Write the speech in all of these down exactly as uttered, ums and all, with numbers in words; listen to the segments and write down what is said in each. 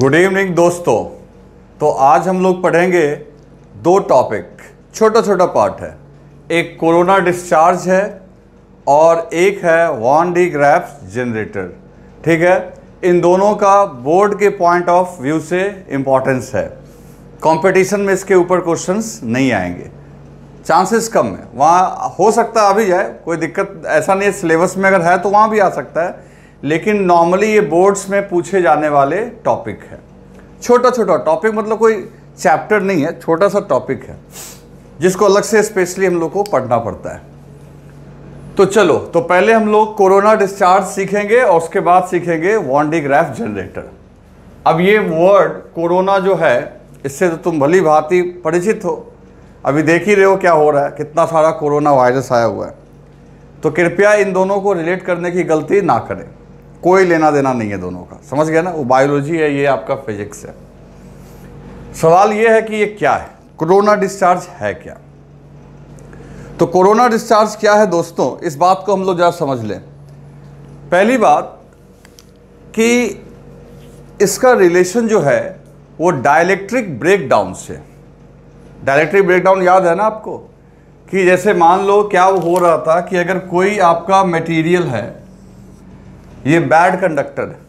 Good evening दोस्तों। तो आज हम लोग पढ़ेंगे दो टॉपिक, छोटा छोटा पार्ट है। एक कोरोना डिस्चार्ज है और एक है वॉन डी ग्राफ जनरेटर। ठीक है, इन दोनों का बोर्ड के पॉइंट ऑफ व्यू से इम्पोर्टेंस है। कंपटीशन में इसके ऊपर क्वेश्चंस नहीं आएंगे, चांसेस कम है। वहाँ हो सकता है आ भी जाए, कोई दिक्कत ऐसा नहीं है। सिलेबस में अगर है तो वहाँ भी आ सकता है, लेकिन नॉर्मली ये बोर्ड्स में पूछे जाने वाले टॉपिक है। छोटा छोटा टॉपिक मतलब कोई चैप्टर नहीं है, छोटा सा टॉपिक है जिसको अलग से स्पेशली हम लोग को पढ़ना पड़ता है। तो चलो, तो पहले हम लोग कोरोना डिस्चार्ज सीखेंगे और उसके बाद सीखेंगे वॉन डी ग्राफ जनरेटर। अब ये वर्ड कोरोना जो है, इससे तो तुम भली भांति परिचित हो, अभी देख ही रहे हो क्या हो रहा है, कितना सारा कोरोना वायरस आया हुआ है। तो कृपया इन दोनों को रिलेट करने की गलती ना करें, कोई लेना देना नहीं है दोनों का, समझ गया ना। वो बायोलॉजी है, ये आपका फिजिक्स है। सवाल ये है कि ये क्या है, कोरोना डिस्चार्ज है क्या। तो कोरोना डिस्चार्ज क्या है दोस्तों, इस बात को हम लोग जरा समझ लें। पहली बात कि इसका रिलेशन जो है वो डाइलेक्ट्रिक ब्रेकडाउन से। डाइलेक्ट्रिक ब्रेकडाउन याद है ना आपको, कि जैसे मान लो क्या वो हो रहा था कि अगर कोई आपका मटेरियल है, ये बैड कंडक्टर है,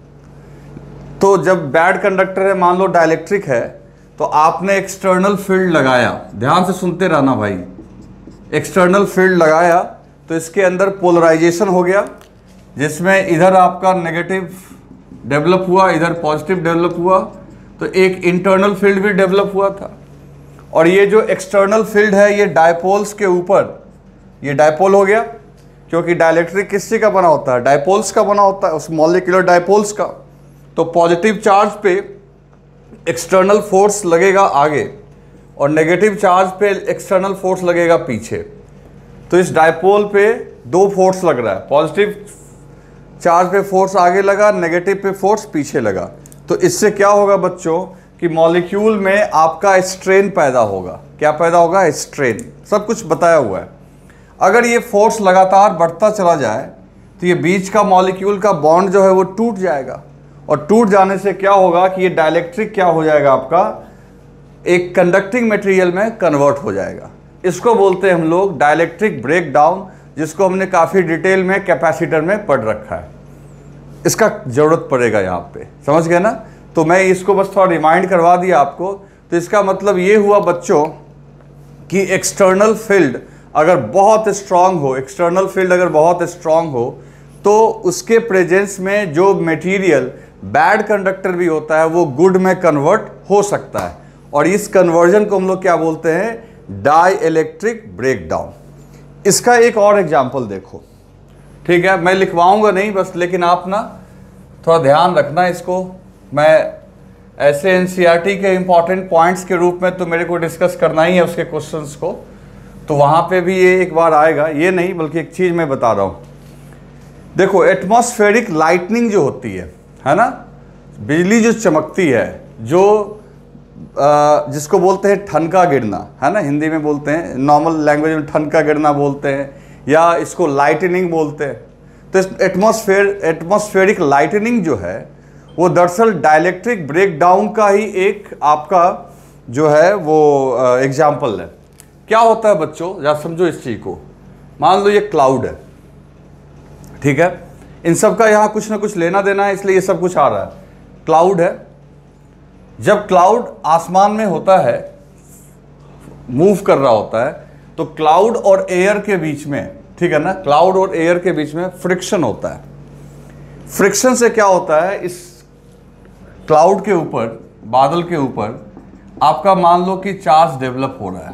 तो जब बैड कंडक्टर है, मान लो डाइलेक्ट्रिक है, तो आपने एक्सटर्नल फील्ड लगाया, ध्यान से सुनते रहना भाई। एक्सटर्नल फील्ड लगाया तो इसके अंदर पोलराइजेशन हो गया, जिसमें इधर आपका नेगेटिव डेवलप हुआ, इधर पॉजिटिव डेवलप हुआ, तो एक इंटरनल फील्ड भी डेवलप हुआ था। और ये जो एक्सटर्नल फील्ड है ये डायपोल्स के ऊपर, ये डायपोल हो गया, क्योंकि डाइलेक्ट्रिक किससे का बना होता है, डायपोल्स का बना होता है, उस मॉलिक्यूलर डायपोल्स का। तो पॉजिटिव चार्ज पे एक्सटर्नल फोर्स लगेगा आगे और नेगेटिव चार्ज पे एक्सटर्नल फोर्स लगेगा पीछे। तो इस डायपोल पे दो फोर्स लग रहा है, पॉजिटिव चार्ज पे फोर्स आगे लगा, नेगेटिव पे फोर्स पीछे लगा। तो इससे क्या होगा बच्चों कि मॉलिक्यूल में आपका स्ट्रेन पैदा होगा। क्या पैदा होगा, स्ट्रेन। सब कुछ बताया हुआ है। अगर ये फोर्स लगातार बढ़ता चला जाए तो ये बीच का मॉलिक्यूल का बॉन्ड जो है वो टूट जाएगा, और टूट जाने से क्या होगा कि ये डाइलेक्ट्रिक क्या हो जाएगा, आपका एक कंडक्टिंग मटेरियल में कन्वर्ट हो जाएगा। इसको बोलते हैं हम लोग डाइलेक्ट्रिक ब्रेकडाउन, जिसको हमने काफ़ी डिटेल में कैपेसिटर में पढ़ रखा है। इसका ज़रूरत पड़ेगा यहाँ पे, समझ गए ना। तो मैं इसको बस थोड़ा रिमाइंड करवा दिया आपको। तो इसका मतलब ये हुआ बच्चों कि एक्सटर्नल फील्ड अगर बहुत स्ट्रांग हो, एक्सटर्नल फील्ड अगर बहुत स्ट्रांग हो, तो उसके प्रेजेंस में जो मटेरियल बैड कंडक्टर भी होता है वो गुड में कन्वर्ट हो सकता है। और इस कन्वर्जन को हम लोग क्या बोलते हैं, डाई इलेक्ट्रिक ब्रेकडाउन। इसका एक और एग्जाम्पल देखो, ठीक है। मैं लिखवाऊंगा नहीं बस, लेकिन आप ना थोड़ा ध्यान रखना इसको। मैं ऐसे एनसीईआरटी के इंपॉर्टेंट पॉइंट्स के रूप में तो मेरे को डिस्कस करना ही है उसके क्वेश्चंस को, तो वहाँ पे भी ये एक बार आएगा। ये नहीं बल्कि एक चीज़ मैं बता रहा हूँ। देखो, एटमॉस्फेरिक लाइटनिंग जो होती है है ना, बिजली जो चमकती है, जो आ, जिसको बोलते हैं ठनका गिरना, है ना, हिंदी में बोलते हैं, नॉर्मल लैंग्वेज में ठनका गिरना बोलते हैं, या इसको लाइटनिंग बोलते हैं। तो इस एटमॉस्फेयर एटमॉस्फेरिक लाइटनिंग जो है वो दरअसल डाइलेक्ट्रिक ब्रेकडाउन का ही एक आपका जो है वो एग्जाम्पल है। क्या होता है बच्चों, जरा समझो इस चीज़ को। मान लो ये क्लाउड है, ठीक है, इन सब का यहाँ कुछ ना कुछ लेना देना है, इसलिए ये सब कुछ आ रहा है। क्लाउड है, जब क्लाउड आसमान में होता है, मूव कर रहा होता है, तो क्लाउड और एयर के बीच में, ठीक है ना, क्लाउड और एयर के बीच में फ्रिक्शन होता है। फ्रिक्शन से क्या होता है, इस क्लाउड के ऊपर, बादल के ऊपर आपका मान लो कि चार्ज डेवलप हो रहा है।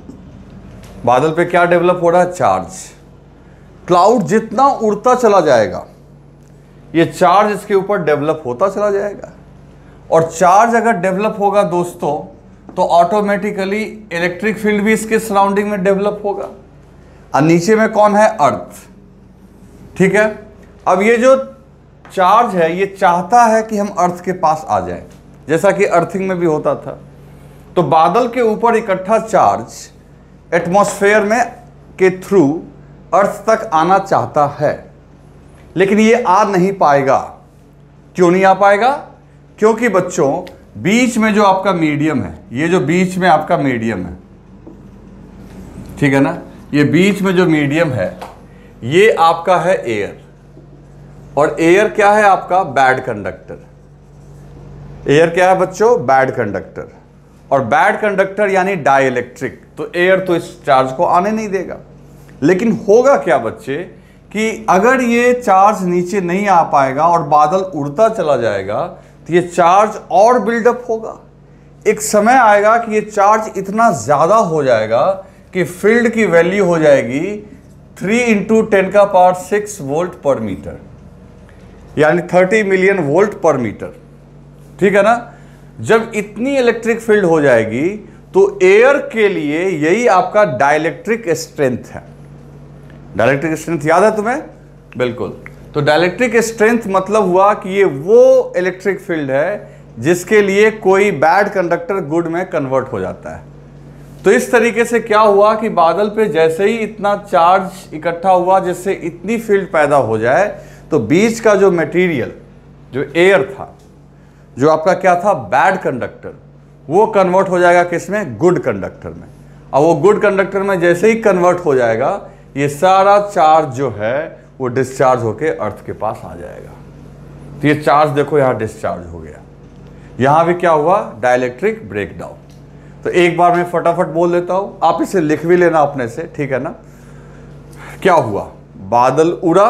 बादल पे क्या डेवलप हो रहा है, चार्ज। क्लाउड जितना उड़ता चला जाएगा, ये चार्ज इसके ऊपर डेवलप होता चला जाएगा। और चार्ज अगर डेवलप होगा दोस्तों, तो ऑटोमेटिकली इलेक्ट्रिक फील्ड भी इसके सराउंडिंग में डेवलप होगा। और नीचे में कौन है, अर्थ, ठीक है। अब ये जो चार्ज है ये चाहता है कि हम अर्थ के पास आ जाए, जैसा कि अर्थिंग में भी होता था। तो बादल के ऊपर इकट्ठा चार्ज एटमॉस्फेयर में के थ्रू अर्थ तक आना चाहता है, लेकिन ये आ नहीं पाएगा। क्यों नहीं आ पाएगा, क्योंकि बच्चों बीच में जो आपका मीडियम है, ये जो बीच में आपका मीडियम है, ठीक है ना, ये बीच में जो मीडियम है ये आपका है एयर, और एयर क्या है आपका बैड कंडक्टर। एयर क्या है बच्चों? Bad conductor. और बैड कंडक्टर यानी डाइइलेक्ट्रिक, तो एयर तो इस चार्ज को आने नहीं देगा। लेकिन होगा क्या बच्चे कि अगर ये चार्ज नीचे नहीं आ पाएगा और बादल उड़ता चला जाएगा तो ये चार्ज और बिल्डअप होगा। एक समय आएगा कि ये चार्ज इतना ज़्यादा हो जाएगा कि फील्ड की वैल्यू हो जाएगी थ्री इंटू टेन का power six volt per metre, यानी thirty million volt per metre, ठीक है ना। जब इतनी इलेक्ट्रिक फील्ड हो जाएगी तो एयर के लिए यही आपका डाइइलेक्ट्रिक स्ट्रेंथ है। डाइइलेक्ट्रिक स्ट्रेंथ याद है तुम्हें? बिल्कुल। तो डाइइलेक्ट्रिक स्ट्रेंथ मतलब हुआ कि ये वो इलेक्ट्रिक फील्ड है जिसके लिए कोई बैड कंडक्टर गुड में कन्वर्ट हो जाता है। तो इस तरीके से क्या हुआ कि बादल पे जैसे ही इतना चार्ज इकट्ठा हुआ जिससे इतनी फील्ड पैदा हो जाए, तो बीच का जो मटेरियल, जो एयर था, जो आपका क्या था बैड कंडक्टर, वो कन्वर्ट हो जाएगा किसमें? गुड कंडक्टर में। और वो गुड कंडक्टर में जैसे ही कन्वर्ट हो जाएगा, ये सारा चार्ज जो है वो डिस्चार्ज होके अर्थ के पास आ जाएगा। तो ये चार्ज देखो यहाँ डिस्चार्ज हो गया। यहाँ भी क्या हुआ? Dielectric breakdown. तो एक बार मैं फटाफट बोल देता हूं, आप इसे लिख भी लेना अपने से, ठीक है ना। क्या हुआ? बादल उड़ा,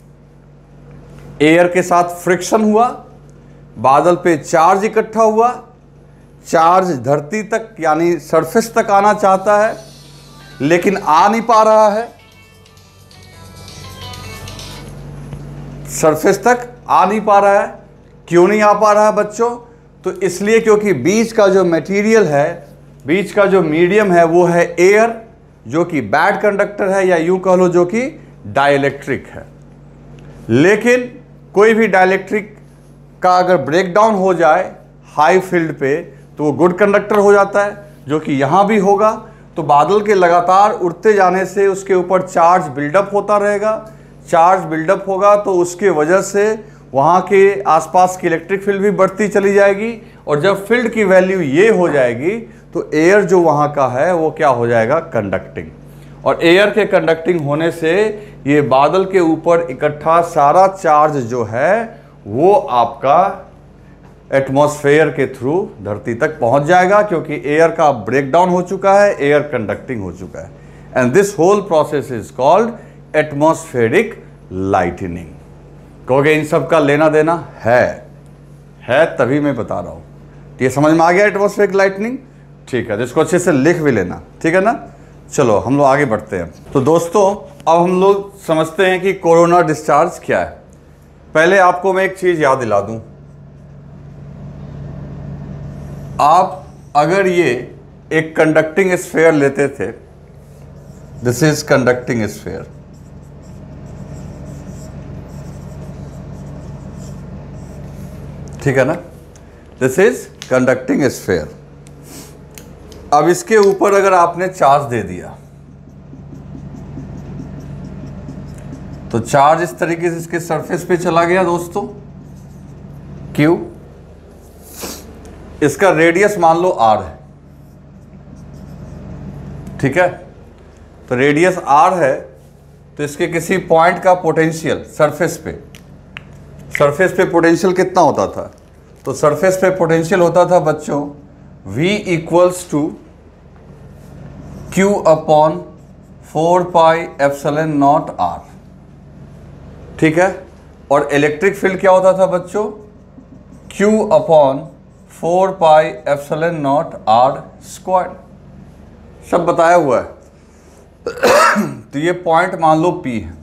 एयर के साथ फ्रिक्शन हुआ, बादल पे चार्ज इकट्ठा हुआ, चार्ज धरती तक यानी सरफेस तक आना चाहता है लेकिन आ नहीं पा रहा है, सरफेस तक आ नहीं पा रहा है। क्यों नहीं आ पा रहा है बच्चों? तो इसलिए क्योंकि बीच का जो मटेरियल है, बीच का जो मीडियम है वो है एयर, जो कि बैड कंडक्टर है, या यूं कह लो जो कि डाइइलेक्ट्रिक है। लेकिन कोई भी डाइइलेक्ट्रिक का अगर ब्रेकडाउन हो जाए हाई फील्ड पे तो वो गुड कंडक्टर हो जाता है, जो कि यहाँ भी होगा। तो बादल के लगातार उड़ते जाने से उसके ऊपर चार्ज बिल्डअप होता रहेगा। चार्ज बिल्डअप होगा तो उसके वजह से वहाँ के आसपास की इलेक्ट्रिक फील्ड भी बढ़ती चली जाएगी, और जब फील्ड की वैल्यू ये हो जाएगी तो एयर जो वहाँ का है वो क्या हो जाएगा? कंडक्टिंग। और एयर के कंडक्टिंग होने से ये बादल के ऊपर इकट्ठा सारा चार्ज जो है वो आपका एटमॉस्फेयर के थ्रू धरती तक पहुंच जाएगा, क्योंकि एयर का ब्रेकडाउन हो चुका है, एयर कंडक्टिंग हो चुका है। And this whole process is called atmospheric lightning. कहोगे इन सब का लेना देना है है तभी मैं बता रहा हूं। तो ये समझ में आ गया एटमॉस्फेरिक लाइटनिंग? ठीक है, तो इसको अच्छे से लिख भी लेना, ठीक है ना। चलो हम लोग आगे बढ़ते हैं। तो दोस्तों अब हम लोग समझते हैं कि कोरोना डिस्चार्ज क्या है। पहले आपको मैं एक चीज याद दिला दूं, आप अगर ये एक कंडक्टिंग स्फीयर लेते थे, दिस इज कंडक्टिंग स्फीयर, ठीक है ना, दिस इज कंडक्टिंग स्फीयर। अब इसके ऊपर अगर आपने चार्ज दे दिया तो चार्ज इस तरीके से इसके सरफेस पे चला गया दोस्तों, क्यों? इसका रेडियस मान लो आर है, ठीक है। तो रेडियस आर है तो इसके किसी पॉइंट का पोटेंशियल सरफेस पे, सरफेस पे पोटेंशियल कितना होता था? तो सरफेस पे पोटेंशियल होता था बच्चों V equals to Q upon four pi epsilon naught R, ठीक है। और इलेक्ट्रिक फील्ड क्या होता था बच्चों? Q upon four pi epsilon naught R square, सब बताया हुआ है। तो ये पॉइंट मान लो P है।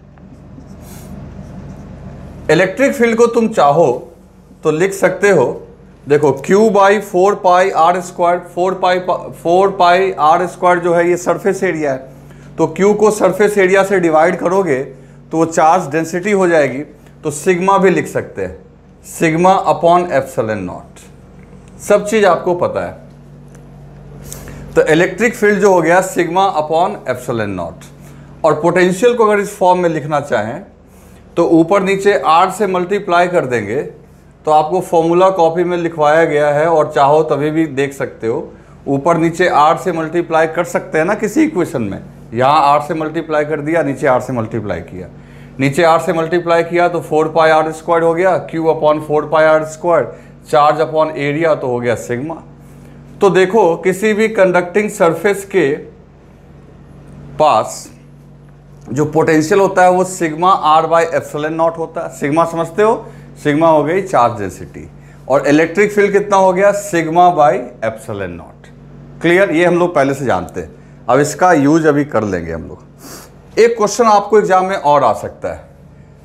इलेक्ट्रिक फील्ड को तुम चाहो तो लिख सकते हो, देखो Q by four pi R square, four pi four pi R square जो है ये सरफेस एरिया है, तो Q को सरफेस एरिया से डिवाइड करोगे तो वो चार्ज डेंसिटी हो जाएगी। तो सिग्मा भी लिख सकते हैं, सिग्मा अपॉन एप्सिलॉन नॉट, सब चीज आपको पता है। तो इलेक्ट्रिक फील्ड जो हो गया सिग्मा अपॉन एप्सिलॉन नॉट। और पोटेंशियल को अगर इस फॉर्म में लिखना चाहें तो ऊपर नीचे आर से मल्टीप्लाई कर देंगे तो आपको फॉर्मूला कॉपी में लिखवाया गया है और चाहो तभी भी देख सकते हो। ऊपर नीचे आठ से मल्टीप्लाई कर सकते हैं ना किसी इक्वेशन में। यहाँ आठ से मल्टीप्लाई कर दिया, नीचे आठ से मल्टीप्लाई किया, नीचे आठ से मल्टीप्लाई किया तो फोर पाई आर स्क्वायर हो गया, Q upon four pi R square, charge upon area तो हो गया सिग्मा। तो देखो किसी भी कंडक्टिंग सरफेस के पास जो पोटेंशियल होता है वो sigma R by epsilon naught होता है। सिग्मा समझते हो, सिग्मा हो गई चार्ज डेंसिटी, और इलेक्ट्रिक फील्ड कितना हो गया, sigma by epsilon naught. Clear, ये हम लोग पहले से जानते हैं। अब इसका यूज अभी कर लेंगे हम लोग। एक क्वेश्चन आपको एग्जाम में और आ सकता है,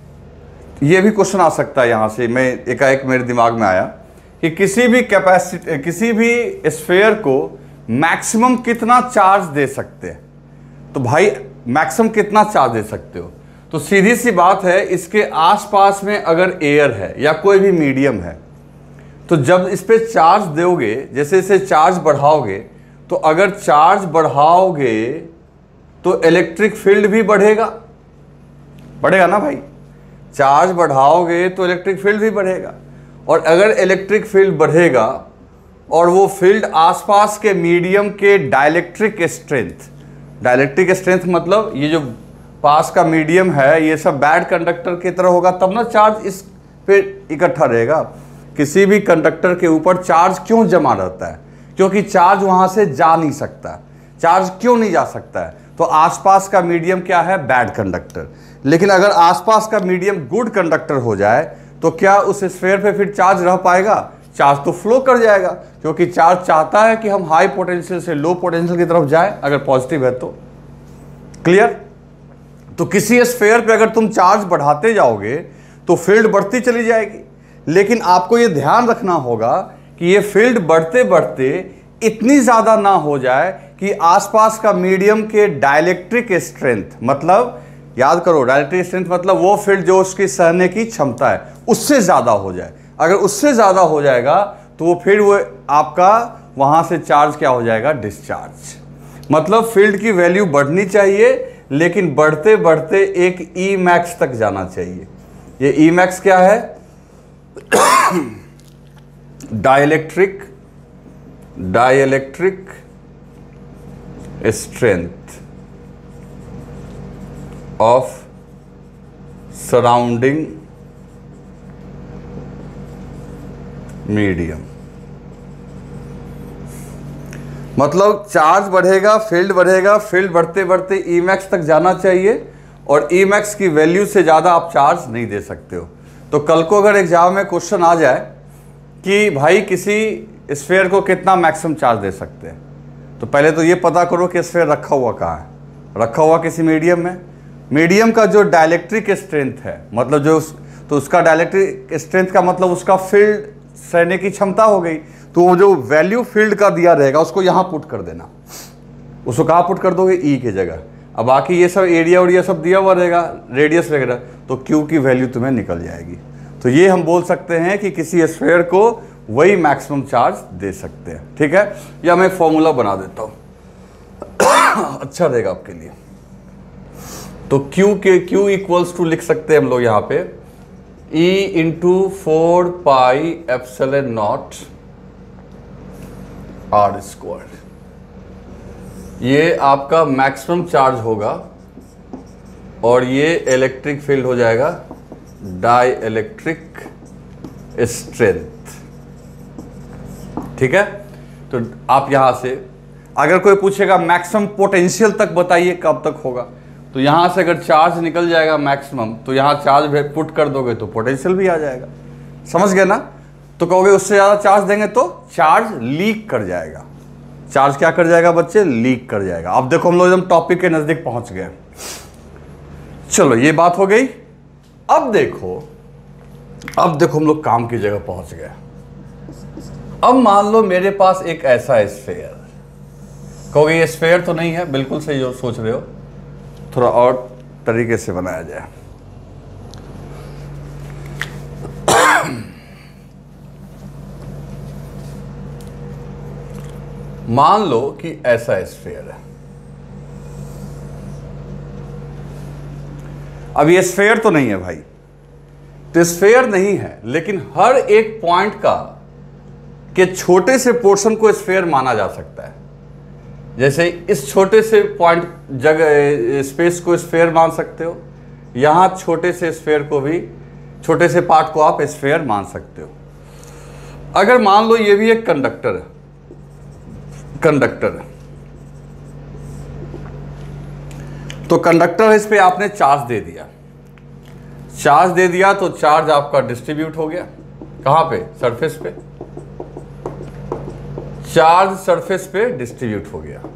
ये भी क्वेश्चन आ सकता है यहाँ से, मैं एकाएक मेरे दिमाग में आया कि किसी भी कैपेसिटी किसी भी स्फीयर को मैक्सिमम कितना चार्ज दे सकते हैं। तो भाई मैक्सिमम कितना चार्ज दे सकते हो, तो सीधी सी बात है, इसके आसपास में अगर एयर है या कोई भी मीडियम है तो जब इस पे चार्ज दोगे, जैसे इसे चार्ज बढ़ाओगे, तो अगर चार्ज बढ़ाओगे तो इलेक्ट्रिक फील्ड भी बढ़ेगा, बढ़ेगा ना भाई। चार्ज बढ़ाओगे तो इलेक्ट्रिक फील्ड भी बढ़ेगा, और अगर इलेक्ट्रिक फील्ड बढ़ेगा और वो फील्ड आसपास के मीडियम के डाइलेक्ट्रिक स्ट्रेंथ, डाइलेक्ट्रिक स्ट्रेंथ मतलब ये जो पास का मीडियम है ये सब बैड कंडक्टर की तरह होगा, तब ना चार्ज इस पे इकट्ठा रहेगा। किसी भी कंडक्टर के ऊपर चार्ज क्यों जमा रहता है, क्योंकि चार्ज वहां से जा नहीं सकता। चार्ज क्यों नहीं जा सकता है, तो आसपास का मीडियम क्या है, बैड कंडक्टर। लेकिन अगर आसपास का मीडियम गुड कंडक्टर हो जाए तो क्या उस स्फीयर पे फिर चार्ज रह पाएगा, चार्ज तो फ्लो कर जाएगा, क्योंकि चार्ज चाहता है कि हम हाई पोटेंशियल से लो पोटेंशियल की तरफ जाएं, अगर पॉजिटिव है तो। क्लियर, तो किसी स्फीयर पे अगर तुम चार्ज बढ़ाते जाओगे तो फील्ड बढ़ती चली जाएगी, लेकिन आपको ये ध्यान रखना होगा कि ये फील्ड बढ़ते बढ़ते इतनी ज्यादा ना हो जाए कि आसपास का मीडियम के डाइलेक्ट्रिक स्ट्रेंथ, मतलब याद करो डाइलेक्ट्रिक स्ट्रेंथ मतलब वो फील्ड जो उसकी सहने की क्षमता है उससे ज्यादा हो जाए। अगर उससे ज्यादा हो जाएगा तो वो फिर वो आपका वहां से चार्ज क्या हो जाएगा, डिस्चार्ज। मतलब फील्ड की वैल्यू बढ़नी चाहिए, लेकिन बढ़ते बढ़ते एक ई मैक्स तक जाना चाहिए। ये ई मैक्स क्या है, dielectric dielectric strength of surrounding medium. मतलब चार्ज बढ़ेगा, फील्ड बढ़ेगा, फील्ड बढ़ते बढ़ते ई मैक्स तक जाना चाहिए, और ई मैक्स की वैल्यू से ज़्यादा आप चार्ज नहीं दे सकते हो। तो कल को अगर एग्जाम में क्वेश्चन आ जाए कि भाई किसी स्फीयर को कितना मैक्सिमम चार्ज दे सकते हैं, तो पहले तो ये पता करो कि स्फीयर रखा हुआ कहाँ है। रखा हुआ किसी मीडियम में, मीडियम का जो डाइलेक्ट्रिक स्ट्रेंथ है, मतलब जो उस, तो उसका डाइलेक्ट्रिक स्ट्रेंथ का मतलब उसका फील्ड सहने की क्षमता हो गई। तो वो जो वैल्यू फील्ड का दिया रहेगा उसको यहाँ पुट कर देना। उसको कहाँ पुट कर दोगे, ई की जगह। अब बाकी ये सब एरिया उरिया सब दिया हुआ रहेगा, रेडियस वगैरह, तो क्यू की वैल्यू तुम्हें निकल जाएगी। तो ये हम बोल सकते हैं कि किसी स्फीयर को वही मैक्सिमम चार्ज दे सकते हैं। ठीक है, या मैं फॉर्मूला बना देता हूँ अच्छा रहेगा आपके लिए। तो Q के Q इक्वल्स टू लिख सकते हैं हम लोग यहाँ पे E into four pi epsilon naught R square. ये आपका मैक्सिमम चार्ज होगा, और ये इलेक्ट्रिक फील्ड हो जाएगा डाई इलेक्ट्रिक स्ट्रेंथ। ठीक है, तो आप यहां से अगर कोई पूछेगा मैक्सिमम पोटेंशियल तक बताइए कब तक होगा, तो यहां से अगर चार्ज निकल जाएगा मैक्सिमम, तो यहां चार्ज पुट कर दोगे तो पोटेंशियल भी आ जाएगा। समझ गए ना। तो कहोगे उससे ज़्यादा चार्ज देंगे तो चार्ज लीक कर जाएगा। चार्ज क्या कर जाएगा बच्चे, लीक कर जाएगा। अब देखो हम लोग एकदम टॉपिक के नज़दीक पहुंच गए। चलो ये बात हो गई। अब देखो अब देखो हम लोग काम की जगह पहुंच गए। अब मान लो मेरे पास एक ऐसा स्फीयर, कहोगे ये स्फीयर तो नहीं है, बिल्कुल सही जो सोच रहे हो, थोड़ा और तरीके से बनाया जाए। मान लो कि ऐसा स्फीयर है। अब ये स्फीयर तो नहीं है भाई, तो तो स्फेयर नहीं है, लेकिन हर एक पॉइंट का के छोटे से पोर्शन को स्फेयर माना जा सकता है। जैसे इस छोटे से पॉइंट जगह स्पेस को स्फेयर मान सकते हो, यहां छोटे से स्फेयर को भी, छोटे से पार्ट को आप स्फेयर मान सकते हो। अगर मान लो ये भी एक कंडक्टर है, कंडक्टर है तो कंडक्टर है, इस पे आपने चार्ज दे दिया, चार्ज दे दिया तो चार्ज आपका डिस्ट्रीब्यूट हो गया कहां पे, सरफेस पे, चार्ज सरफेस पे डिस्ट्रीब्यूट हो गया।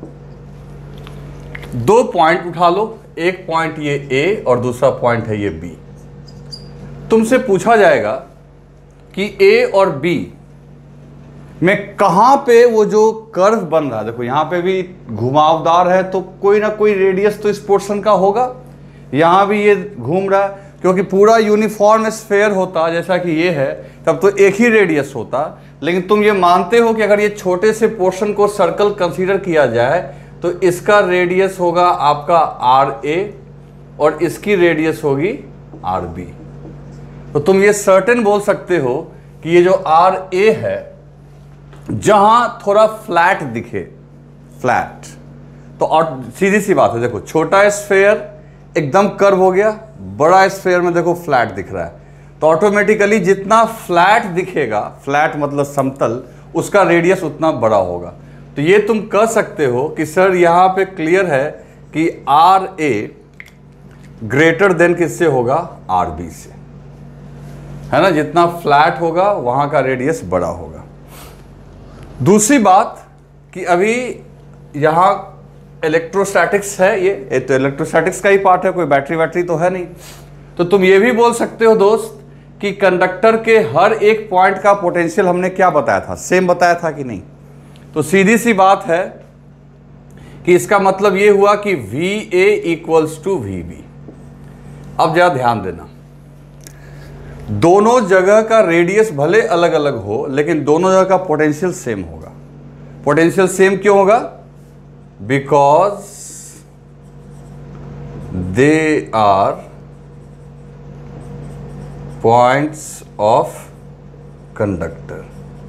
दो पॉइंट उठा लो, एक पॉइंट ये ए और दूसरा पॉइंट है ये बी। तुमसे पूछा जाएगा कि ए और बी में कहां पे वो जो कर्व बन रहा है, देखो यहां पे भी घुमावदार है तो कोई ना कोई रेडियस तो इस पोर्शन का होगा, यहां भी ये घूम रहा है, क्योंकि पूरा यूनिफॉर्म स्फेयर होता जैसा कि ये है तब तो एक ही रेडियस होता। लेकिन तुम ये मानते हो कि अगर ये छोटे से पोर्शन को सर्कल कंसीडर किया जाए तो इसका रेडियस होगा आपका आर ए और इसकी रेडियस होगी आर बी। तो तुम ये सर्टेन बोल सकते हो कि ये जो आर ए है, जहां थोड़ा फ्लैट दिखे, फ्लैट, तो और सीधी सी बात है, देखो छोटा स्फेयर एकदम कर्व हो गया, बड़ा स्फेयर में देखो फ्लैट दिख रहा है, तो ऑटोमेटिकली जितना फ्लैट दिखेगा, फ्लैट मतलब समतल, उसका रेडियस उतना बड़ा होगा। तो ये तुम कह सकते हो कि सर यहां पे क्लियर है कि आर ए ग्रेटर देन किससे होगा, आर बी से, है ना, जितना फ्लैट होगा वहां का रेडियस बड़ा होगा। दूसरी बात कि अभी यहां इलेक्ट्रोस्टैटिक्स है, ये ये तो इलेक्ट्रोस्टैटिक्स का ही पार्ट है, कोई बैटरी वैटरी तो है नहीं। तो तुम ये भी बोल सकते हो दोस्त कि कंडक्टर के हर एक पॉइंट का पोटेंशियल हमने क्या बताया था, सेम बताया था कि नहीं। तो सीधी सी बात है कि इसका मतलब ये हुआ कि V A equals to V B. अब जरा ध्यान देना, दोनों जगह का रेडियस भले अलग अलग हो लेकिन दोनों जगह का पोटेंशियल सेम होगा। पोटेंशियल सेम क्यों होगा, because they are points of conductor,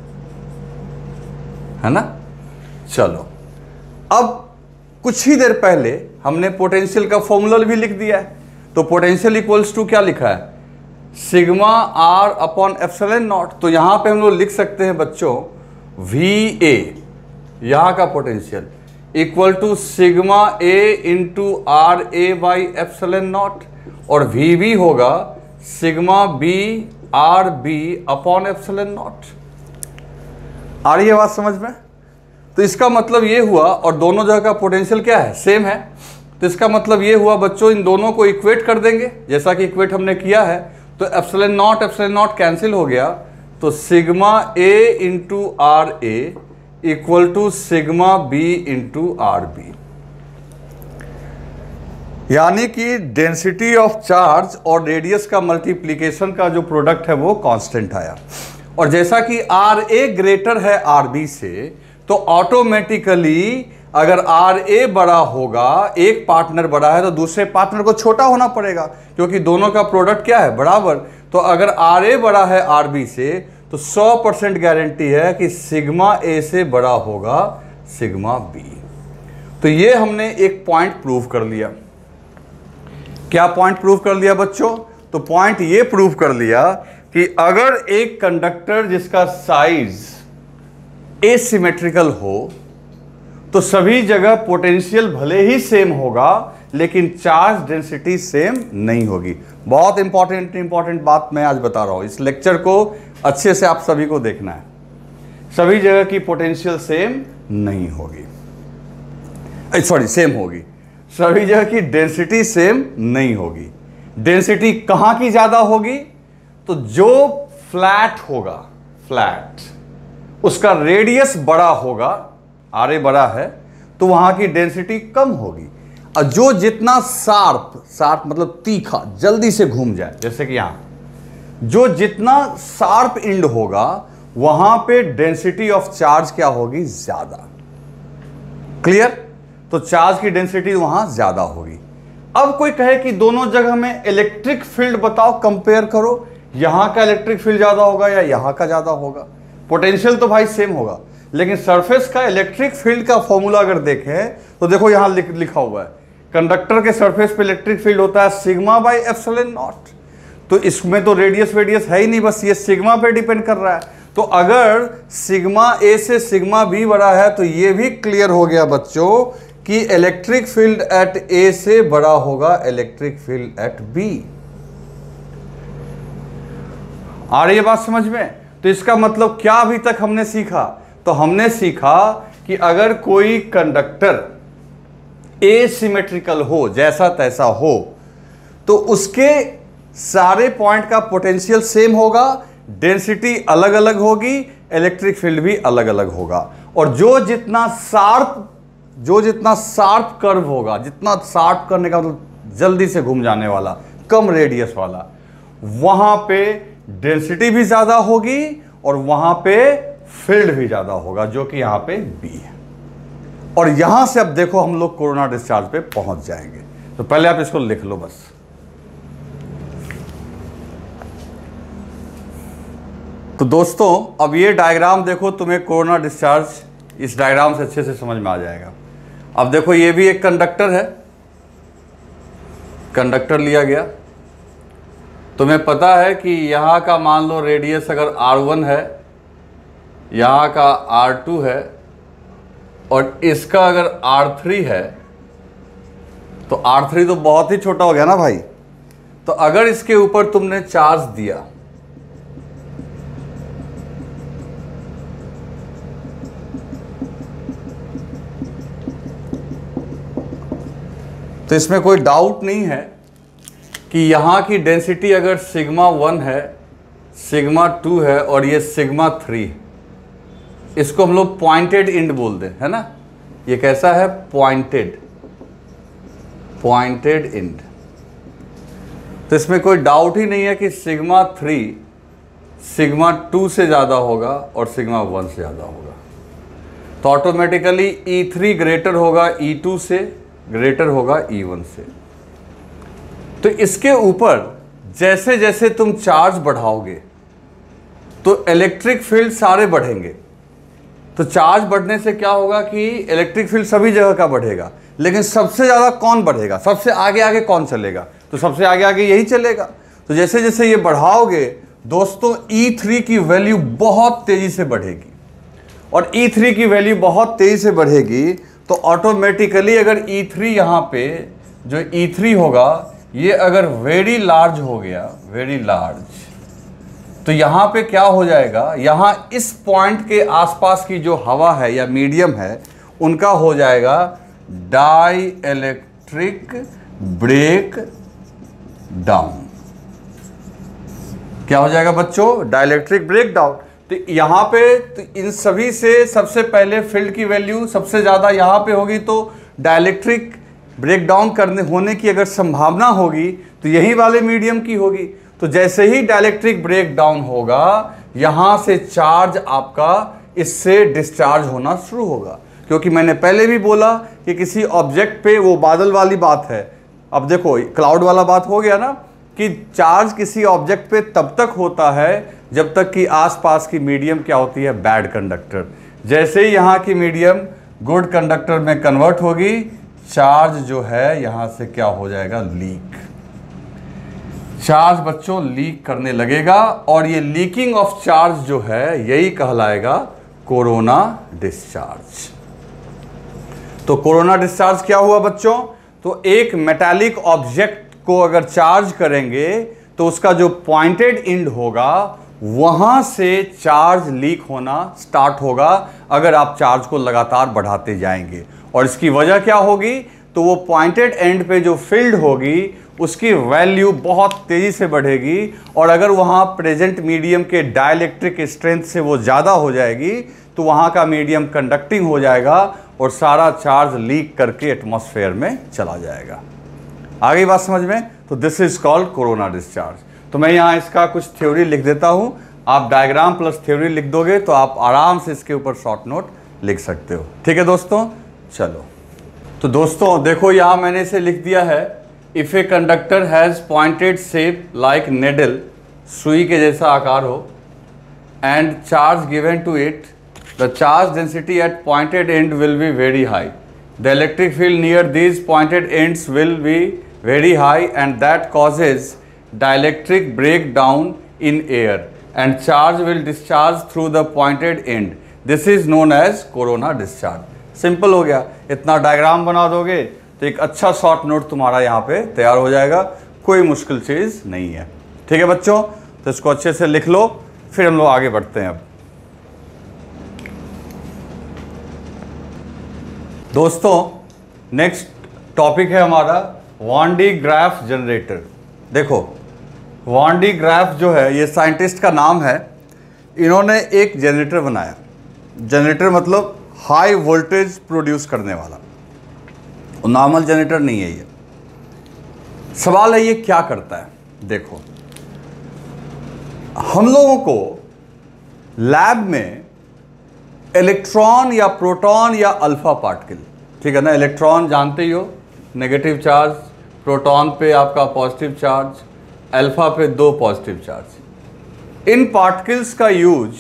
है ना। चलो, अब कुछ ही देर पहले हमने पोटेंशियल का फॉर्मूला भी लिख दिया है। तो पोटेंशियल इक्वल्स टू क्या लिखा है, sigma R upon epsilon naught. तो यहां पे हम लोग लिख सकते हैं बच्चों वी ए, यहां का potential equal to sigma A into R A by epsilon naught, और वी बी होगा sigma B R B upon epsilon naught. आ रही है बात समझ में। तो इसका मतलब ये हुआ, और दोनों जगह का पोटेंशियल क्या है, सेम है। तो इसका मतलब ये हुआ बच्चों, इन दोनों को इक्वेट कर देंगे जैसा कि इक्वेट हमने किया है। तो epsilon naught epsilon naught cancel हो गया, तो sigma A into R A equal to sigma B into R B, यानी कि डेंसिटी ऑफ चार्ज और रेडियस का मल्टीप्लीकेशन का जो प्रोडक्ट है वो कांस्टेंट आया। और जैसा कि आर ए ग्रेटर है आर बी से, तो ऑटोमेटिकली अगर आर ए बड़ा होगा, एक पार्टनर बड़ा है तो दूसरे पार्टनर को छोटा होना पड़ेगा, क्योंकि दोनों का प्रोडक्ट क्या है, बराबर। तो अगर आर ए बड़ा है आर बी से, तो सौ परसेंट गारंटी है कि सिग्मा ए से बड़ा होगा सिग्मा बी। तो ये हमने एक पॉइंट प्रूव कर लिया। क्या पॉइंट प्रूव कर लिया बच्चों, तो पॉइंट ये प्रूव कर लिया कि अगर एक कंडक्टर जिसका साइज एसिमेट्रिकल हो तो सभी जगह पोटेंशियल भले ही सेम होगा लेकिन चार्ज डेंसिटी सेम नहीं होगी। बहुत इंपॉर्टेंट इंपॉर्टेंट बात मैं आज बता रहा हूं, इस लेक्चर को अच्छे से आप सभी को देखना है। सभी जगह की पोटेंशियल सेम नहीं होगी, सॉरी सेम होगी, सभी जगह की डेंसिटी सेम नहीं होगी। डेंसिटी कहां की ज्यादा होगी, तो जो फ्लैट होगा, फ्लैट उसका रेडियस बड़ा होगा, आर ए बड़ा है, तो वहां की डेंसिटी कम होगी। और जो जितना शार्प, शार्प मतलब तीखा, जल्दी से घूम जाए, जैसे कि यहां जो जितना शार्प इंड होगा वहां पे डेंसिटी ऑफ चार्ज क्या होगी, ज्यादा। क्लियर। तो चार्ज की डेंसिटी वहां ज्यादा होगी। अब कोई कहे कि दोनों जगह में इलेक्ट्रिक फील्ड बताओ, कंपेयर करो, यहाँ का इलेक्ट्रिक फील्ड ज़्यादा होगा या यहाँ का ज़्यादा होगा? पोटेंशियल तो भाई सेम होगा, लेकिन सरफेस का इलेक्ट्रिक फील्ड का फॉर्मूला अगर देखें तो देखो यहाँ लिख, लिखा हुआ है कंडक्टर के सरफेस पे इलेक्ट्रिक फील्ड होता है सिग्मा बाई एप्सिलॉन नॉट। तो इसमें तो रेडियस वेडियस है ही नहीं, बस ये सिग्मा पे डिपेंड कर रहा है। तो अगर सिग्मा ए से सिग्मा बी बड़ा है तो ये भी क्लियर हो गया बच्चों कि इलेक्ट्रिक फील्ड एट ए से बड़ा होगा इलेक्ट्रिक फील्ड एट बी। आ रही है बात समझ में? तो इसका मतलब क्या अभी तक हमने सीखा? तो हमने सीखा कि अगर कोई कंडक्टर एसिमेट्रिकल हो, जैसा तैसा हो, तो उसके सारे पॉइंट का पोटेंशियल सेम होगा, डेंसिटी अलग अलग होगी, इलेक्ट्रिक फील्ड भी अलग अलग होगा। और जो जितना शार्प जो जितना शार्प कर्व होगा, जितना शार्प करने का मतलब जल्दी से घूम जाने वाला, कम रेडियस वाला, वहां पे डेंसिटी भी ज्यादा होगी और वहां पे फील्ड भी ज्यादा होगा, जो कि यहां पे बी है। और यहां से अब देखो हम लोग कोरोना डिस्चार्ज पे पहुंच जाएंगे। तो पहले आप इसको लिख लो बस। तो दोस्तों अब ये डायग्राम देखो, तुम्हें कोरोना डिस्चार्ज इस डायग्राम से अच्छे से समझ में आ जाएगा। अब देखो ये भी एक कंडक्टर है, कंडक्टर लिया गया। तुम्हें पता है कि यहाँ का मान लो रेडियस अगर आर वन है, यहाँ का आर टू है और इसका अगर आर थ्री है, तो आर थ्री तो बहुत ही छोटा हो गया ना भाई। तो अगर इसके ऊपर तुमने चार्ज दिया तो इसमें कोई डाउट नहीं है कि यहाँ की डेंसिटी अगर सिग्मा वन है, सिग्मा टू है और ये सिग्मा थ्री, इसको हम लोग पॉइंटेड इंड बोलते हैं, है ना। ये कैसा है? Pointed pointed end. तो इसमें कोई डाउट ही नहीं है कि सिग्मा थ्री सिग्मा टू से ज़्यादा होगा और सिग्मा वन से ज़्यादा होगा। तो ऑटोमेटिकली ई थ्री ग्रेटर होगा ई टू से, ग्रेटर होगा ई वन से। तो इसके ऊपर जैसे जैसे तुम चार्ज बढ़ाओगे तो इलेक्ट्रिक फील्ड सारे बढ़ेंगे। तो चार्ज बढ़ने से क्या होगा कि इलेक्ट्रिक फील्ड सभी जगह का बढ़ेगा, लेकिन सबसे ज़्यादा कौन बढ़ेगा? सबसे आगे आगे कौन चलेगा? तो सबसे आगे आगे यही चलेगा। तो जैसे जैसे ये बढ़ाओगे दोस्तों, ई थ्री की वैल्यू बहुत तेज़ी से बढ़ेगी। और ई थ्री की वैल्यू बहुत तेज़ी से बढ़ेगी तो ऑटोमेटिकली अगर ई थ्री यहाँ पे जो ई थ्री होगा, ये अगर वेरी लार्ज हो गया, वेरी लार्ज, तो यहाँ पे क्या हो जाएगा? यहाँ इस पॉइंट के आसपास की जो हवा है या मीडियम है, उनका हो जाएगा डाई इलेक्ट्रिक ब्रेक डाउन। क्या हो जाएगा बच्चों? Dielectric break down. तो यहाँ पे तो इन सभी से सबसे पहले फील्ड की वैल्यू सबसे ज़्यादा यहाँ पे होगी, तो डाइलेक्ट्रिक ब्रेकडाउन करने होने की अगर संभावना होगी तो यही वाले मीडियम की होगी। तो जैसे ही डाइलेक्ट्रिक ब्रेकडाउन होगा, यहाँ से चार्ज आपका इससे डिस्चार्ज होना शुरू होगा। क्योंकि मैंने पहले भी बोला कि किसी ऑब्जेक्ट पे, वो बादल वाली बात है, अब देखो क्लाउड वाला बात हो गया ना, कि चार्ज किसी ऑब्जेक्ट पे तब तक होता है जब तक कि आसपास की मीडियम क्या होती है? Bad conductor. जैसे ही यहाँ की मीडियम गुड कंडक्टर में कन्वर्ट होगी, चार्ज जो है यहाँ से क्या हो जाएगा? लीक। चार्ज बच्चों लीक करने लगेगा और ये लीकिंग ऑफ चार्ज जो है यही कहलाएगा कोरोना डिस्चार्ज। तो कोरोना डिस्चार्ज क्या हुआ बच्चों? तो एक मेटालिक ऑब्जेक्ट को अगर चार्ज करेंगे तो उसका जो पॉइंटेड इंड होगा वहां से चार्ज लीक होना स्टार्ट होगा अगर आप चार्ज को लगातार बढ़ाते जाएंगे। और इसकी वजह क्या होगी? तो वो पॉइंटेड एंड पे जो फील्ड होगी उसकी वैल्यू बहुत तेजी से बढ़ेगी और अगर वहां प्रेजेंट मीडियम के डाइलेक्ट्रिक स्ट्रेंथ से वो ज़्यादा हो जाएगी तो वहां का मीडियम कंडक्टिंग हो जाएगा और सारा चार्ज लीक करके एटमॉस्फेयर में चला जाएगा। आ गई बात समझ में? तो this is called corona discharge. तो मैं यहाँ इसका कुछ थ्योरी लिख देता हूँ, आप डायग्राम प्लस थ्योरी लिख दोगे तो आप आराम से इसके ऊपर शॉर्ट नोट लिख सकते हो। ठीक है दोस्तों, चलो। तो दोस्तों देखो यहाँ मैंने इसे लिख दिया है, if a conductor has pointed shape like needle सुई के जैसा आकार हो, and charge given to it, the charge density at pointed end will be very high, the electric field near these pointed ends will be very high and that causes dielectric break down in air and charge will discharge through the pointed end, this is known as corona discharge. Simple हो गया, इतना diagram बना दोगे तो एक अच्छा short note तुम्हारा यहाँ पे तैयार हो जाएगा, कोई मुश्किल चीज़ नहीं है। ठीक है बच्चों, तो इसको अच्छे से लिख लो, फिर हम लोग आगे बढ़ते हैं। अब दोस्तों नेक्स्ट टॉपिक है हमारा वॉन डी ग्राफ जनरेटर। देखो वॉन डी ग्राफ जो है ये साइंटिस्ट का नाम है, इन्होंने एक जनरेटर बनाया। जनरेटर मतलब हाई वोल्टेज प्रोड्यूस करने वाला, नॉर्मल जनरेटर नहीं है ये। सवाल है ये क्या करता है। देखो हम लोगों को लैब में इलेक्ट्रॉन या प्रोटॉन या अल्फा पार्टिकल, ठीक है ना, इलेक्ट्रॉन जानते ही हो नेगेटिव चार्ज, प्रोटॉन पे आपका पॉजिटिव चार्ज, अल्फा पे दो पॉजिटिव चार्ज, इन पार्टिकल्स का यूज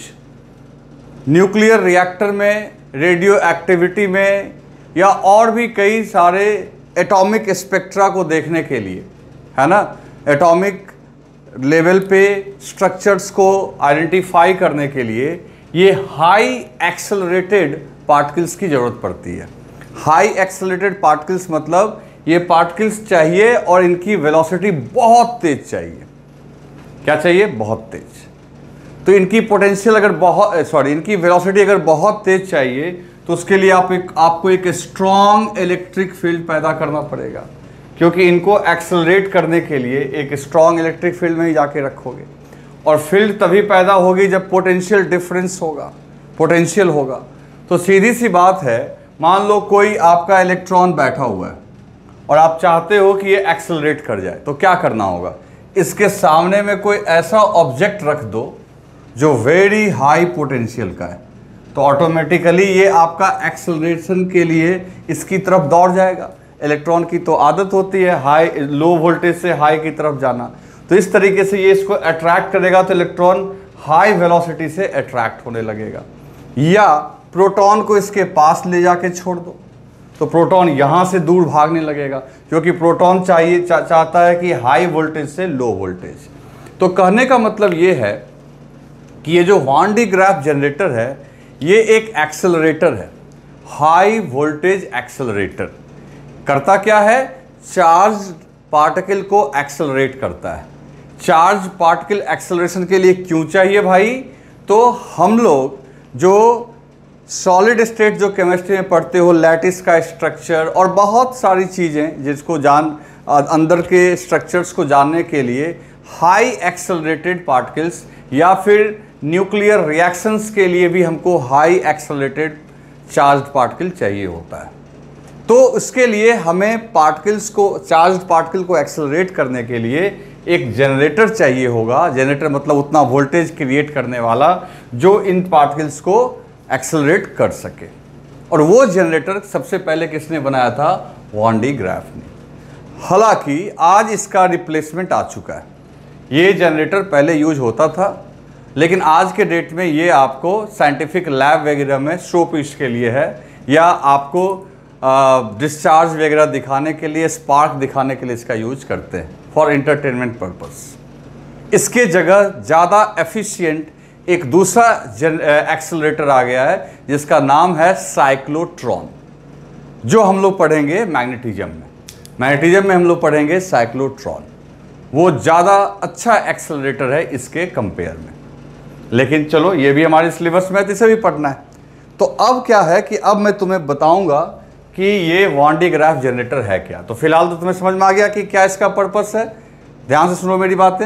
न्यूक्लियर रिएक्टर में, रेडियो एक्टिविटी में या और भी कई सारे एटॉमिक स्पेक्ट्रा को देखने के लिए, है ना, एटॉमिक लेवल पे स्ट्रक्चर्स को आइडेंटिफाई करने के लिए ये हाई एक्सेलरेटेड पार्टिकल्स की ज़रूरत पड़ती है। हाई एक्सेलरेटेड पार्टिकल्स मतलब ये पार्टिकल्स चाहिए और इनकी वेलोसिटी बहुत तेज चाहिए। क्या चाहिए? बहुत तेज। तो इनकी पोटेंशियल अगर बहुत सॉरी इनकी वेलोसिटी अगर बहुत तेज चाहिए तो उसके लिए आप एक आपको एक स्ट्रॉन्ग इलेक्ट्रिक फील्ड पैदा करना पड़ेगा, क्योंकि इनको एक्सेलरेट करने के लिए एक स्ट्रॉन्ग इलेक्ट्रिक फील्ड में ही जाके रखोगे, और फील्ड तभी पैदा होगी जब पोटेंशियल डिफरेंस होगा, पोटेंशियल होगा। तो सीधी सी बात है, मान लो कोई आपका इलेक्ट्रॉन बैठा हुआ है और आप चाहते हो कि ये एक्सेलरेट कर जाए, तो क्या करना होगा? इसके सामने में कोई ऐसा ऑब्जेक्ट रख दो जो वेरी हाई पोटेंशियल का है, तो ऑटोमेटिकली ये आपका एक्सेलरेशन के लिए इसकी तरफ दौड़ जाएगा। इलेक्ट्रॉन की तो आदत होती है हाई लो वोल्टेज से हाई की तरफ जाना, तो इस तरीके से ये इसको अट्रैक्ट करेगा, तो इलेक्ट्रॉन हाई वेलोसिटी से अट्रैक्ट होने लगेगा। या प्रोटॉन को इसके पास ले जाके छोड़ दो तो प्रोटॉन यहाँ से दूर भागने लगेगा, क्योंकि प्रोटॉन चाहिए चा, चाहता है कि हाई वोल्टेज से लो वोल्टेज। तो कहने का मतलब ये है कि ये जो वॉन डी ग्राफ जनरेटर है ये एक एक्सेलरेटर है, हाई वोल्टेज एक्सेलरेटर। करता क्या है? चार्ज पार्टिकल को एक्सेलरेट करता है। चार्ज पार्टिकल एक्सेलरेशन के लिए क्यों चाहिए भाई? तो हम लोग जो सॉलिड स्टेट जो केमिस्ट्री में पढ़ते हो, लैटिस का स्ट्रक्चर और बहुत सारी चीज़ें जिसको जान अंदर के स्ट्रक्चर्स को जानने के लिए हाई एक्सेलरेटेड पार्टिकल्स या फिर न्यूक्लियर रिएक्शंस के लिए भी हमको हाई एक्सेलरेटेड चार्ज्ड पार्टिकल चाहिए होता है। तो उसके लिए हमें पार्टिकल्स को, चार्ज्ड पार्टिकल को एक्सेलरेट करने के लिए एक जनरेटर चाहिए होगा। जनरेटर मतलब उतना वोल्टेज क्रिएट करने वाला जो इन पार्टिकल्स को एक्सेलरेट कर सके। और वो जनरेटर सबसे पहले किसने बनाया था? वॉन डी ग्राफ ने। हालांकि आज इसका रिप्लेसमेंट आ चुका है। ये जनरेटर पहले यूज होता था, लेकिन आज के डेट में ये आपको साइंटिफिक लैब वगैरह में शो पीस के लिए है, या आपको डिस्चार्ज वगैरह दिखाने के लिए, स्पार्क दिखाने के लिए इसका यूज करते हैं फॉर एंटरटेनमेंट पर्पस। इसके जगह ज़्यादा एफिशिएंट एक दूसरा एक्सेलरेटर आ गया है जिसका नाम है साइक्लोट्रॉन, जो हम लोग पढ़ेंगे मैग्नेटिज्म में। मैग्नेटिज्म में हम लोग पढ़ेंगे साइक्लोट्रॉन। वो ज़्यादा अच्छा एक्सेलरेटर है इसके कंपेयर में। लेकिन चलो ये भी हमारे सिलेबस में है, तो इसे भी पढ़ना है। तो अब क्या है कि अब मैं तुम्हें बताऊंगा कि ये वॉन डी ग्राफ जनरेटर है क्या। तो फिलहाल तो तुम्हें समझ में आ गया कि क्या इसका पर्पस है। ध्यान से सुनो मेरी बातें।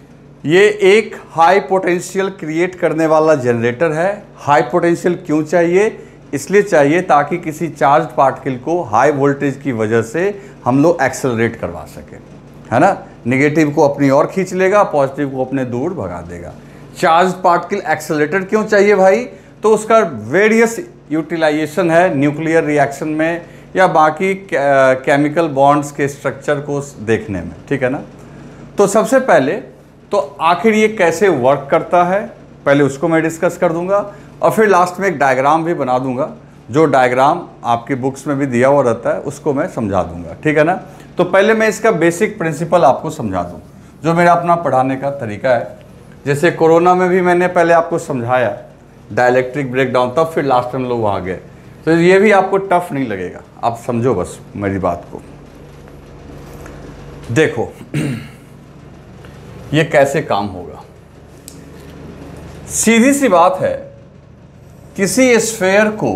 ये एक हाई पोटेंशियल क्रिएट करने वाला जनरेटर है। हाई पोटेंशियल क्यों चाहिए? इसलिए चाहिए ताकि किसी चार्ज पार्टिकल को हाई वोल्टेज की वजह से हम लोग एक्सेलरेट करवा सकें, है ना। नेगेटिव को अपनी ओर खींच लेगा, पॉजिटिव को अपने दूर भगा देगा। चार्ज पार्टिकल एक्सेलरेटर क्यों चाहिए भाई? तो उसका वेरियस यूटिलाइजेशन है न्यूक्लियर रिएक्शन में या बाकी केमिकल बॉन्ड्स के स्ट्रक्चर को देखने में, ठीक है ना। तो सबसे पहले तो आखिर ये कैसे वर्क करता है पहले उसको मैं डिस्कस कर दूंगा, और फिर लास्ट में एक डायग्राम भी बना दूंगा, जो डायग्राम आपकी बुक्स में भी दिया हुआ रहता है उसको मैं समझा दूंगा, ठीक है ना। तो पहले मैं इसका बेसिक प्रिंसिपल आपको समझा दूं, जो मेरा अपना पढ़ाने का तरीका है। जैसे कोरोना में भी मैंने पहले आपको समझाया डायलैक्ट्रिक ब्रेकडाउन, तब फिर लास्ट में हम लोग वहाँ गए, तो ये भी आपको टफ नहीं लगेगा, आप समझो बस मेरी बात को। देखो ये कैसे काम होगा। सीधी सी बात है, किसी स्फेयर को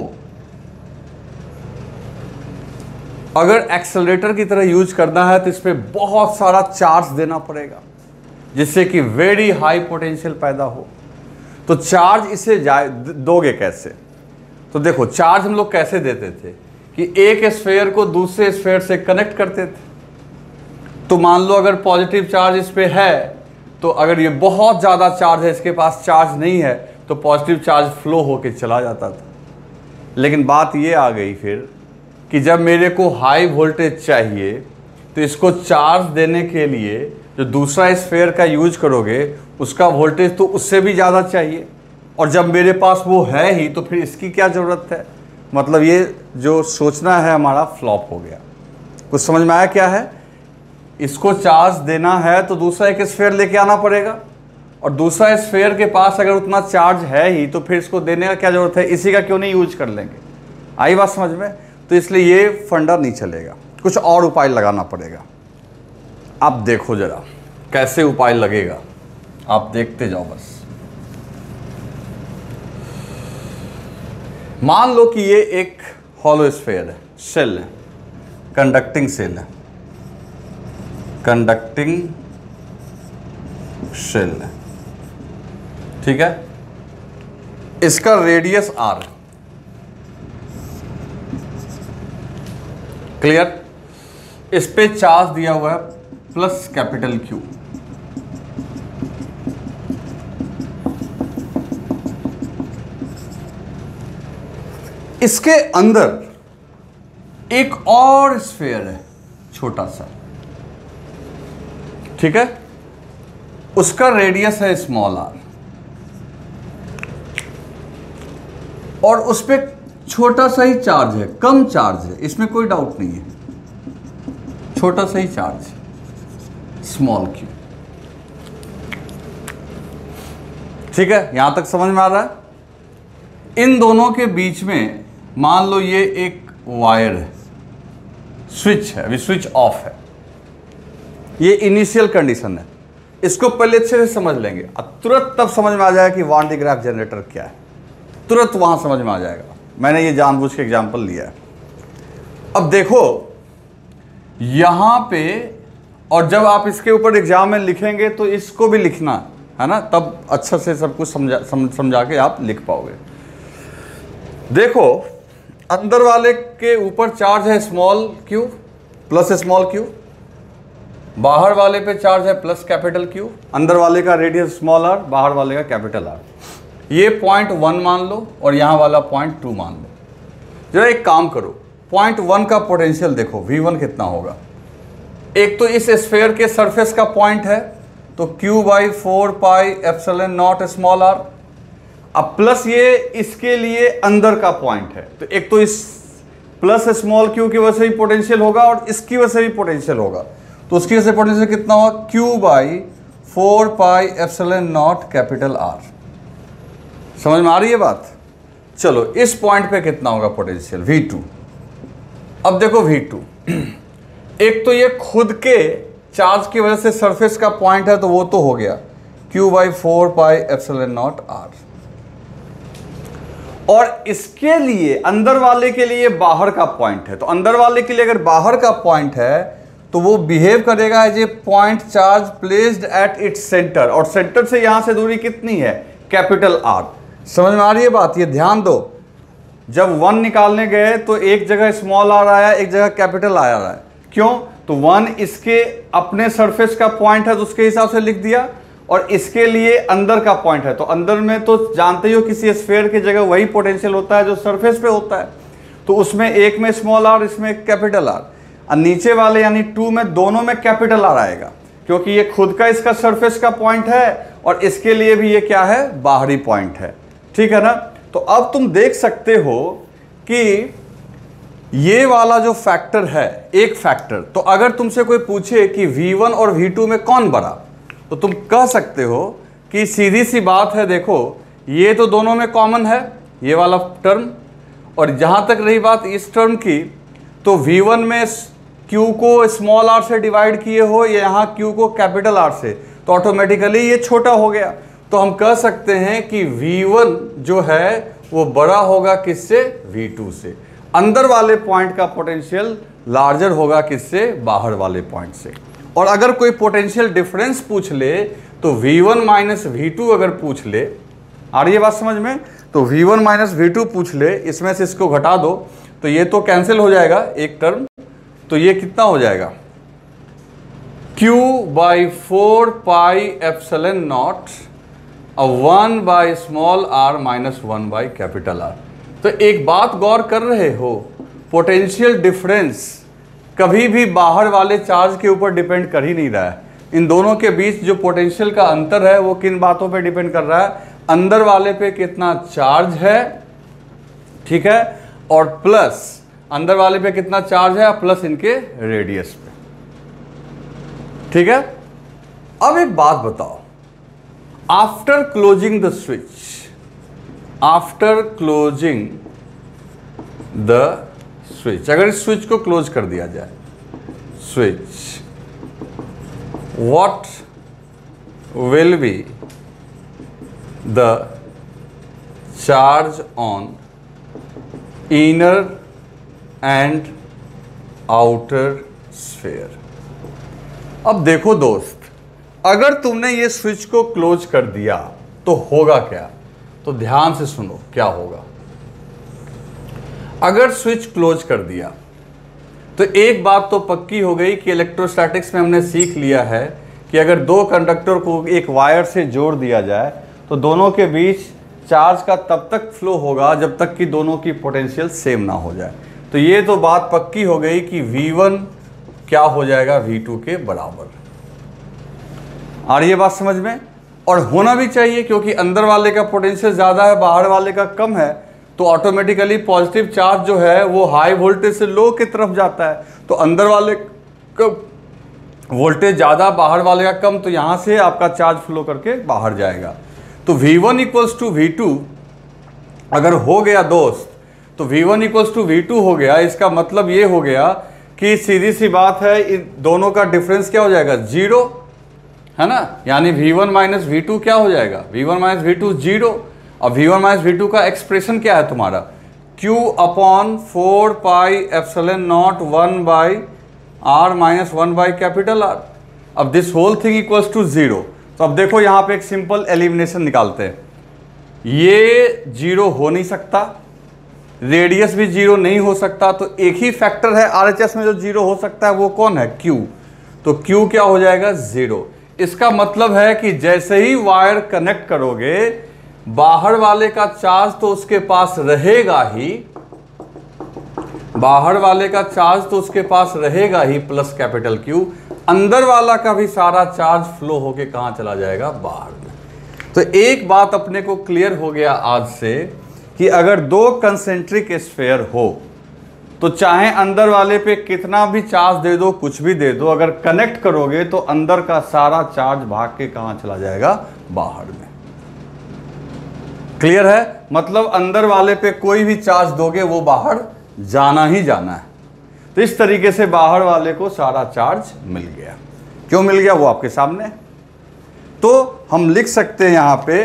अगर एक्सेलरेटर की तरह यूज करना है तो इस पर बहुत सारा चार्ज देना पड़ेगा, जिससे कि वेरी हाई पोटेंशियल पैदा हो। तो चार्ज इसे जाए दोगे कैसे? तो देखो चार्ज हम लोग कैसे देते थे कि एक स्फेयर को दूसरे स्फेयर से कनेक्ट करते थे। तो मान लो अगर पॉजिटिव चार्ज इस पे है, तो अगर ये बहुत ज़्यादा चार्ज है, इसके पास चार्ज नहीं है, तो पॉजिटिव चार्ज फ्लो होके चला जाता था। लेकिन बात ये आ गई फिर कि जब मेरे को हाई वोल्टेज चाहिए, तो इसको चार्ज देने के लिए जो दूसरा स्फेयर का यूज करोगे उसका वोल्टेज तो उससे भी ज़्यादा चाहिए, और जब मेरे पास वो है ही तो फिर इसकी क्या ज़रूरत है। मतलब ये जो सोचना है हमारा फ्लॉप हो गया। कुछ समझ में आया क्या है? इसको चार्ज देना है तो दूसरा एक स्फेयर लेके आना पड़ेगा, और दूसरा स्फेयर के पास अगर उतना चार्ज है ही तो फिर इसको देने का क्या ज़रूरत है, इसी का क्यों नहीं यूज कर लेंगे। आई बात समझ में? तो इसलिए ये फंडा नहीं चलेगा, कुछ और उपाय लगाना पड़ेगा। आप देखो जरा कैसे उपाय लगेगा, आप देखते जाओ बस। मान लो कि ये एक हॉलो स्फेयर है, सेल है, कंडक्टिंग सेल है, कंडक्टिंग सेल है, ठीक है। इसका रेडियस आर, क्लियर। इस पे चार्ज दिया हुआ है प्लस कैपिटल क्यू। इसके अंदर एक और स्फेयर है छोटा सा, ठीक है, उसका रेडियस है स्मॉल आर, और उस पे छोटा सा ही चार्ज है, कम चार्ज है, इसमें कोई डाउट नहीं है, छोटा सा ही चार्ज, स्मॉल क्यू, ठीक है। यहां तक समझ में आ रहा है। इन दोनों के बीच में मान लो ये एक वायर है, स्विच है, अभी स्विच ऑफ है, ये इनिशियल कंडीशन है। इसको पहले अच्छे से समझ लेंगे, अब तुरंत तब समझ में आ जाएगा कि वान डी ग्राफ जनरेटर क्या है, तुरंत वहां समझ में आ जाएगा। मैंने ये जानबूझ के एग्जांपल लिया है। अब देखो यहां पे, और जब आप इसके ऊपर एग्जाम में लिखेंगे तो इसको भी लिखना है ना, तब अच्छा से सब कुछ समझा सम, समझा के आप लिख पाओगे। देखो अंदर वाले के ऊपर चार्ज है small Q plus small Q, बाहर वाले पे चार्ज है प्लस कैपिटल क्यू, अंदर वाले का रेडियस स्मॉल आर, बाहर वाले का कैपिटल आर। ये पॉइंट वन मान लो और यहाँ वाला पॉइंट टू मान लो। जरा एक काम करो, पॉइंट वन का पोटेंशियल देखो, वी वन कितना होगा। एक तो इस स्फेयर के सरफेस का पॉइंट है, तो Q by four pi epsilon naught small R. अब प्लस ये इसके लिए अंदर का पॉइंट है, तो एक तो इस प्लस स्मॉल क्यू की वजह से भी पोटेंशियल होगा और इसकी वजह से भी पोटेंशियल होगा, तो उसकी वजह से पोटेंशियल कितना होगा, Q by four pi epsilon naught capital R. समझ में आ रही है बात? चलो इस पॉइंट पे कितना होगा पोटेंशियल, वी टू। अब देखो वी टू, एक तो ये खुद के चार्ज की वजह से सरफेस का पॉइंट है, तो वो तो हो गया Q by four pi epsilon naught R, और इसके लिए अंदर वाले के लिए बाहर का पॉइंट है, तो अंदर वाले के लिए अगर बाहर का पॉइंट है तो वो बिहेव करेगा as a point charge placed at its centre, और सेंटर से यहां से दूरी कितनी है, कैपिटल आर। समझ में आ रही है बात? ये ध्यान दो, जब वन निकालने गए तो एक जगह स्मॉल आर आया, एक जगह कैपिटल आर आया। क्यों? तो वन इसके अपने सरफेस का पॉइंट है तो उसके हिसाब से लिख दिया, और इसके लिए अंदर का पॉइंट है, तो अंदर में तो जानते ही हो किसी स्फेयर की जगह वही पोटेंशियल होता है जो सरफेस पे होता है, तो उसमें एक में स्मॉल आर, इसमें कैपिटल आर, और नीचे वाले यानी टू में दोनों में कैपिटल आर आएगा। क्योंकि ये खुद का इसका सरफेस का पॉइंट है और इसके लिए भी ये क्या है, बाहरी पॉइंट है। ठीक है ना। तो अब तुम देख सकते हो कि ये वाला जो फैक्टर है, एक फैक्टर, तो अगर तुमसे कोई पूछे कि वी वन और वी टू में कौन बड़ा, तो तुम कह सकते हो कि सीधी सी बात है, देखो ये तो दोनों में कॉमन है ये वाला टर्म, और जहां तक रही बात इस टर्म की, तो वी वन में Q को स्मॉल r से डिवाइड किए हो या यहाँ Q को कैपिटल R से, तो ऑटोमेटिकली ये छोटा हो गया। तो हम कह सकते हैं कि वी वन जो है वो बड़ा होगा किससे, वी टू से। अंदर वाले पॉइंट का पोटेंशियल लार्जर होगा किससे, बाहर वाले पॉइंट से। और अगर कोई पोटेंशियल डिफरेंस पूछ ले तो V one minus V two अगर पूछ ले, आ रही है बात समझ में, तो V one minus V two पूछ ले, इसमें से इसको घटा दो तो ये तो कैंसिल हो जाएगा एक टर्म, तो ये कितना हो जाएगा, Q by four pi epsilon naught और one by small r minus one by capital R। तो एक बात गौर कर रहे हो, पोटेंशियल डिफरेंस कभी भी बाहर वाले चार्ज के ऊपर डिपेंड कर ही नहीं रहा है। इन दोनों के बीच जो पोटेंशियल का अंतर है वो किन बातों पे डिपेंड कर रहा है, अंदर वाले पे कितना चार्ज है, ठीक है, और प्लस अंदर वाले पे कितना चार्ज है प्लस इनके रेडियस पे। ठीक है। अब एक बात बताओ, after closing the switch, after closing the switch, अगर इस स्विच को क्लोज कर दिया जाए, switch, what will be the charge on inner and outer sphere. अब देखो दोस्त, अगर तुमने ये स्विच को क्लोज कर दिया तो होगा क्या, तो ध्यान से सुनो क्या होगा। अगर स्विच क्लोज कर दिया तो एक बात तो पक्की हो गई कि इलेक्ट्रोस्टैटिक्स में हमने सीख लिया है कि अगर दो कंडक्टर को एक वायर से जोड़ दिया जाए तो दोनों के बीच चार्ज का तब तक फ्लो होगा जब तक कि दोनों की पोटेंशियल सेम ना हो जाए। तो ये तो बात पक्की हो गई कि वी वन क्या हो जाएगा, वी टू के बराबर। आ रही है बात समझ में, और होना भी चाहिए क्योंकि अंदर वाले का पोटेंशियल ज़्यादा है, बाहर वाले का कम है, तो ऑटोमेटिकली पॉजिटिव चार्ज जो है वो हाई वोल्टेज से लो की तरफ जाता है। तो अंदर वाले का वोल्टेज ज़्यादा, बाहर वाले का कम, तो यहाँ से आपका चार्ज फ्लो करके बाहर जाएगा। तो V one equals to V two अगर हो गया दोस्त, तो V one equals to V two हो गया, इसका मतलब ये हो गया कि सीधी सी बात है, इन दोनों का डिफरेंस क्या हो जाएगा, जीरो, है ना। यानी V one minus V two क्या हो जाएगा, V one minus V two zero. और V one minus V two का एक्सप्रेशन क्या है तुम्हारा, Q upon four pi epsilon naught one by R minus one by capital R. अब this whole thing equals to zero. तो अब देखो यहाँ पे एक सिंपल एलिमिनेशन निकालते हैं, ये जीरो हो नहीं सकता, रेडियस भी जीरो नहीं हो सकता, तो एक ही फैक्टर है आरएचएस में जो जीरो हो सकता है, वो कौन है, Q। तो Q क्या हो जाएगा, जीरो। इसका मतलब है कि जैसे ही वायर कनेक्ट करोगे, बाहर वाले का चार्ज तो उसके पास रहेगा ही, बाहर वाले का चार्ज तो उसके पास रहेगा ही प्लस कैपिटल Q, अंदर वाला का भी सारा चार्ज फ्लो होके कहां चला जाएगा, बाहर में। तो एक बात अपने को क्लियर हो गया आज से कि अगर दो कंसेंट्रिक स्फीयर हो तो चाहे अंदर वाले पे कितना भी चार्ज दे दो, कुछ भी दे दो, अगर कनेक्ट करोगे तो अंदर का सारा चार्ज भाग के कहां चला जाएगा, बाहर में। क्लियर है, मतलब अंदर वाले पे कोई भी चार्ज दोगे वो बाहर जाना ही जाना है। तो इस तरीके से बाहर वाले को सारा चार्ज मिल गया। क्यों मिल गया वो आपके सामने। तो हम लिख सकते हैं यहां पे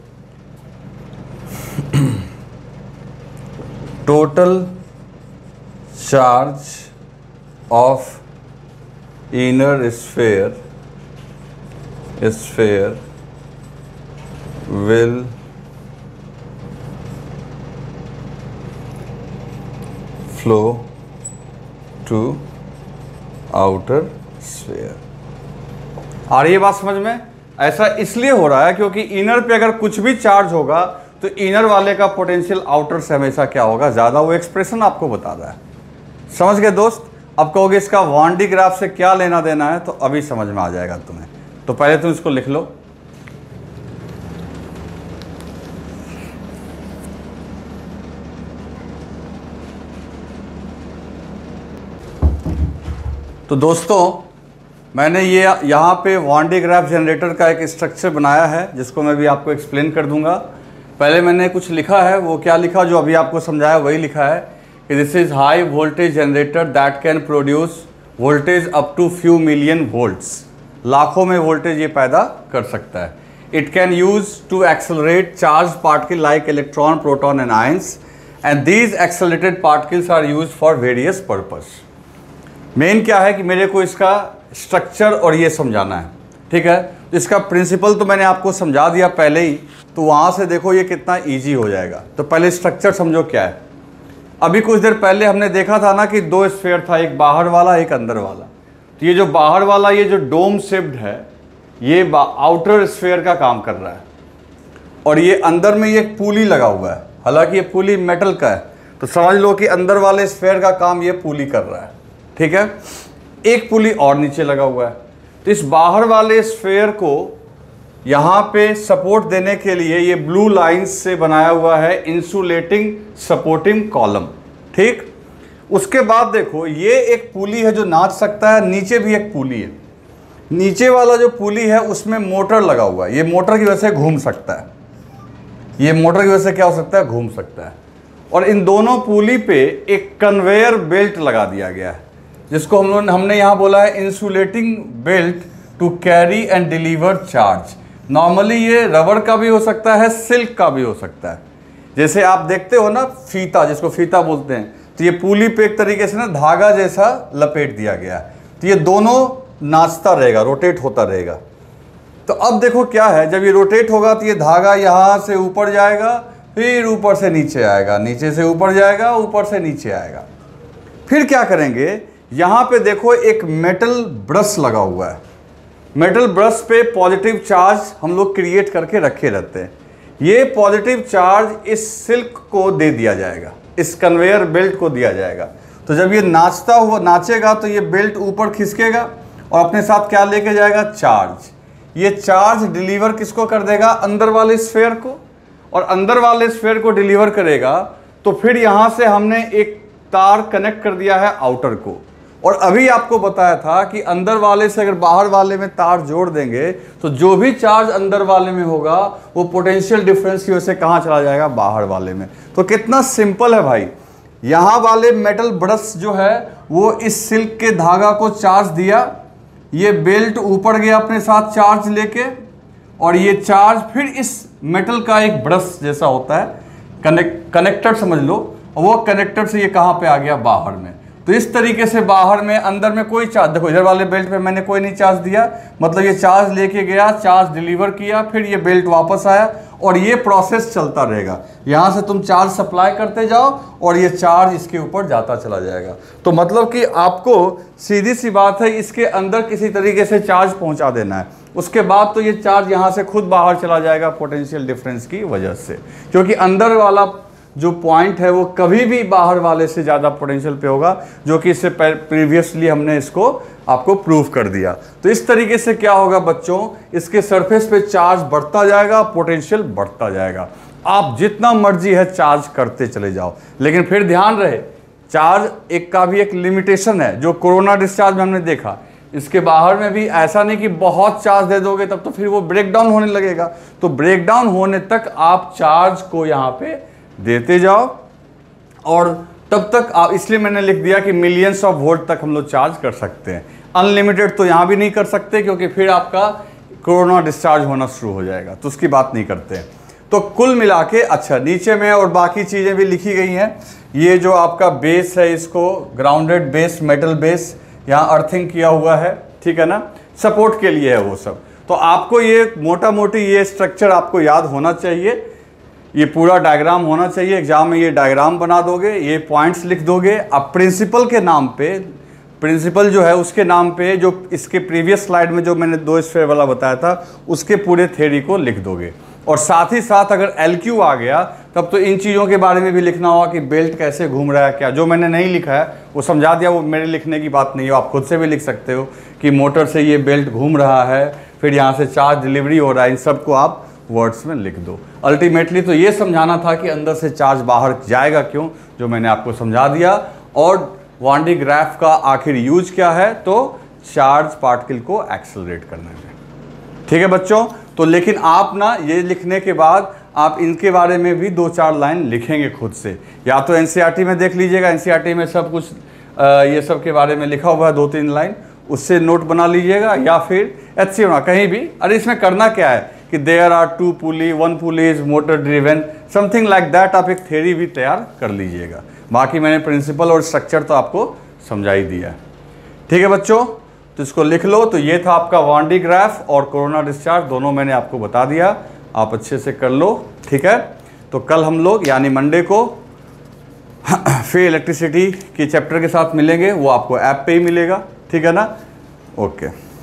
total charge of inner sphere sphere will flow to outer sphere. आ रही है बात समझ में। ऐसा इसलिए हो रहा है क्योंकि इनर पे अगर कुछ भी चार्ज होगा तो इनर वाले का पोटेंशियल आउटर से हमेशा क्या होगा, ज्यादा। वो एक्सप्रेशन आपको बता रहा है, समझ गए दोस्त। अब कहोगे इसका वन डी ग्राफ से क्या लेना देना है, तो अभी समझ में आ जाएगा तुम्हें। तो पहले तुम इसको लिख लो। तो दोस्तों मैंने ये यहाँ पे वन डी ग्राफ जनरेटर का एक स्ट्रक्चर बनाया है जिसको मैं भी आपको एक्सप्लेन कर दूंगा। पहले मैंने कुछ लिखा है, वो क्या लिखा जो अभी आपको समझाया वही लिखा है कि this is high voltage generator that can produce voltage up to few million volts. लाखों में वोल्टेज ये पैदा कर सकता है। It can use to accelerate charge particle like electron, proton and ions and these accelerated particles are use for various purpose. Main क्या है कि मेरे को इसका स्ट्रक्चर और ये समझाना है, ठीक है। तो इसका प्रिंसिपल तो मैंने आपको समझा दिया पहले ही, तो वहाँ से देखो ये कितना इजी हो जाएगा। तो पहले स्ट्रक्चर समझो क्या है। अभी कुछ देर पहले हमने देखा था ना कि दो स्फीयर था, एक बाहर वाला एक अंदर वाला। तो ये जो बाहर वाला ये जो डोम शेप्ड है ये आउटर स्फीयर का काम कर रहा है और ये अंदर में ये एक पुली लगा हुआ है, हालांकि ये पुली मेटल का है। तो समझ लो कि अंदर वाले स्फीयर का काम ये पुली कर रहा है, ठीक है। एक पुली और नीचे लगा हुआ है। तो इस बाहर वाले स्फीयर को यहाँ पे सपोर्ट देने के लिए ये ब्लू लाइंस से बनाया हुआ है इंसुलेटिंग सपोर्टिंग कॉलम, ठीक। उसके बाद देखो ये एक पुली है जो नाच सकता है, नीचे भी एक पुली है। नीचे वाला जो पुली है उसमें मोटर लगा हुआ है, ये मोटर की वजह से घूम सकता है। ये मोटर की वजह से क्या हो सकता है, घूम सकता है। और इन दोनों पुली पे एक कन्वेयर बेल्ट लगा दिया गया है जिसको हम लोग हमने यहाँ बोला है insulating belt to carry and deliver charge. Normally ये रबर का भी हो सकता है, सिल्क का भी हो सकता है। जैसे आप देखते हो ना फीता, जिसको फीता बोलते हैं, तो ये पुली पे एक तरीके से ना धागा जैसा लपेट दिया गया है। तो ये दोनों नाचता रहेगा, रोटेट होता रहेगा। तो अब देखो क्या है, जब ये रोटेट होगा तो ये धागा यहाँ से ऊपर जाएगा, फिर ऊपर से नीचे आएगा, नीचे से ऊपर जाएगा, ऊपर से नीचे आएगा। फिर क्या करेंगे, यहाँ पे देखो एक मेटल ब्रश लगा हुआ है। मेटल ब्रश पे पॉजिटिव चार्ज हम लोग क्रिएट करके रखे रहते हैं। ये पॉजिटिव चार्ज इस सिल्क को दे दिया जाएगा, इस कन्वेयर बेल्ट को दिया जाएगा। तो जब ये नाचता हुआ नाचेगा तो ये बेल्ट ऊपर खिसकेगा और अपने साथ क्या लेके जाएगा, चार्ज। ये चार्ज डिलीवर किसको कर देगा, अंदर वाले स्फीयर को, और अंदर वाले स्फीयर को डिलीवर करेगा। तो फिर यहाँ से हमने एक तार कनेक्ट कर दिया है आउटर को। और अभी आपको बताया था कि अंदर वाले से अगर बाहर वाले में तार जोड़ देंगे तो जो भी चार्ज अंदर वाले में होगा वो पोटेंशियल डिफरेंस की वजह से कहाँ चला जाएगा, बाहर वाले में। तो कितना सिंपल है भाई। यहाँ वाले मेटल ब्रश जो है वो इस सिल्क के धागा को चार्ज दिया, ये बेल्ट ऊपर गया अपने साथ चार्ज लेके, और ये चार्ज फिर इस मेटल का एक ब्रश जैसा होता है, कनेक्ट कनेक्टर समझ लो, और वो कनेक्टर से ये कहाँ पे आ गया, बाहर में। तो इस तरीके से बाहर में, अंदर में कोई चार्ज, देखो इधर वाले बेल्ट पे मैंने कोई नहीं चार्ज दिया, मतलब ये चार्ज लेके गया, चार्ज डिलीवर किया, फिर ये बेल्ट वापस आया, और ये प्रोसेस चलता रहेगा। यहाँ से तुम चार्ज सप्लाई करते जाओ और ये चार्ज इसके ऊपर जाता चला जाएगा। तो मतलब कि आपको सीधी सी बात है, इसके अंदर किसी तरीके से चार्ज पहुँचा देना है, उसके बाद तो ये चार्ज यहाँ से खुद बाहर चला जाएगा पोटेंशियल डिफरेंस की वजह से, क्योंकि अंदर वाला जो पॉइंट है वो कभी भी बाहर वाले से ज़्यादा पोटेंशियल पे होगा, जो कि इससे प्रीवियसली हमने इसको आपको प्रूव कर दिया। तो इस तरीके से क्या होगा बच्चों, इसके सरफेस पे चार्ज बढ़ता जाएगा, पोटेंशियल बढ़ता जाएगा। आप जितना मर्जी है चार्ज करते चले जाओ, लेकिन फिर ध्यान रहे चार्ज एक का भी एक लिमिटेशन है, जो कोरोना डिस्चार्ज में हमने देखा। इसके बाहर में भी ऐसा नहीं कि बहुत चार्ज दे दोगे तब तो फिर वो ब्रेक डाउन होने लगेगा। तो ब्रेक डाउन होने तक आप चार्ज को यहाँ पे देते जाओ, और तब तक आप, इसलिए मैंने लिख दिया कि मिलियंस ऑफ वोल्ट तक हम लोग चार्ज कर सकते हैं। अनलिमिटेड तो यहाँ भी नहीं कर सकते, क्योंकि फिर आपका कोरोना डिस्चार्ज होना शुरू हो जाएगा, तो उसकी बात नहीं करते हैं। तो कुल मिला के अच्छा, नीचे में और बाकी चीज़ें भी लिखी गई हैं। ये जो आपका बेस है, इसको ग्राउंडेड बेस, मेटल बेस, यहाँ अर्थिंग किया हुआ है, ठीक है ना, सपोर्ट के लिए है वो सब। तो आपको ये मोटा मोटी ये स्ट्रक्चर आपको याद होना चाहिए, ये पूरा डायग्राम होना चाहिए। एग्जाम में ये डायग्राम बना दोगे, ये पॉइंट्स लिख दोगे। अब प्रिंसिपल के नाम पे, प्रिंसिपल जो है उसके नाम पे, जो इसके प्रीवियस स्लाइड में जो मैंने दो स्फीयर वाला बताया था, उसके पूरे थ्योरी को लिख दोगे। और साथ ही साथ अगर एल क्यू आ गया तब तो इन चीज़ों के बारे में भी लिखना होगा कि बेल्ट कैसे घूम रहा है, क्या जो मैंने नहीं लिखा है वो समझा दिया, वो मेरे लिखने की बात नहीं है, आप खुद से भी लिख सकते हो कि मोटर से ये बेल्ट घूम रहा है, फिर यहाँ से चार्ज डिलीवरी हो रहा है, इन सबको आप वर्ड्स में लिख दो। अल्टीमेटली तो ये समझाना था कि अंदर से चार्ज बाहर जाएगा क्यों, जो मैंने आपको समझा दिया। और वान डी ग्राफ का आखिर यूज क्या है, तो चार्ज पार्टिकल को एक्सेलरेट करने में। ठीक है बच्चों, तो लेकिन आप ना ये लिखने के बाद आप इनके बारे में भी दो चार लाइन लिखेंगे खुद से, या तो एनसीईआरटी में देख लीजिएगा, एनसीईआरटी में सब कुछ आ, ये सब के बारे में लिखा हुआ है, दो तीन लाइन उससे नोट बना लीजिएगा, या फिर एचसी बना कहीं भी। अरे इसमें करना क्या है कि there are two pulley, one pulley is motor driven, something like that, आप एक थ्योरी भी तैयार कर लीजिएगा। बाकी मैंने प्रिंसिपल और स्ट्रक्चर तो आपको समझा ही दिया है। ठीक है बच्चों, तो इसको लिख लो। तो ये था आपका वान डी ग्राफ और कोरोना डिस्चार्ज, दोनों मैंने आपको बता दिया, आप अच्छे से कर लो। ठीक है, तो कल हम लोग यानी मंडे को फिर इलेक्ट्रिसिटी की चैप्टर के साथ मिलेंगे, वो आपको ऐप पे ही मिलेगा। ठीक है ना, ओके।